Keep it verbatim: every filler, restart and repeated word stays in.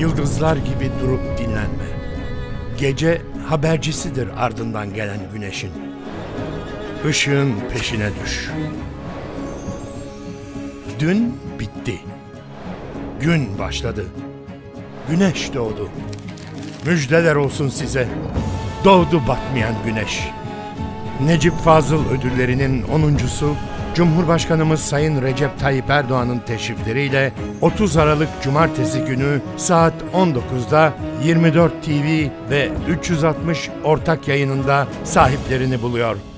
Yıldızlar gibi durup dinlenme. Gece habercisidir ardından gelen güneşin. Işığın peşine düş. Dün bitti. Gün başladı. Güneş doğdu. Müjdeler olsun size. Doğdu batmayan güneş. Necip Fazıl ödüllerinin onuncusu Cumhurbaşkanımız Sayın Recep Tayyip Erdoğan'ın teşrifleriyle otuz Aralık Cumartesi günü saat on dokuzda yirmi dört T V ve üç yüz altmış ortak yayınında sahiplerini buluyor.